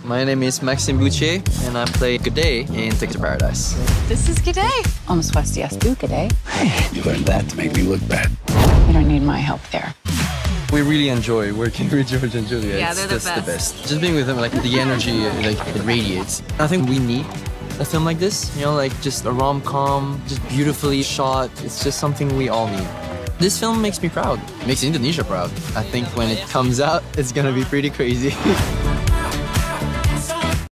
My name is Maxime Bouttier, and I play Gede in Ticket to Paradise. This is Gede. On was first yes, do Gede. You learned that to make me look bad. You don't need my help there. We really enjoy working with George and Julia. Yeah, it's they're the just best. the best. Just being with them, like the energy, like it radiates. I think we need a film like this, you know, like just a rom-com, just beautifully shot. It's just something we all need. This film makes me proud. It makes Indonesia proud. I think when it comes out, it's gonna be pretty crazy.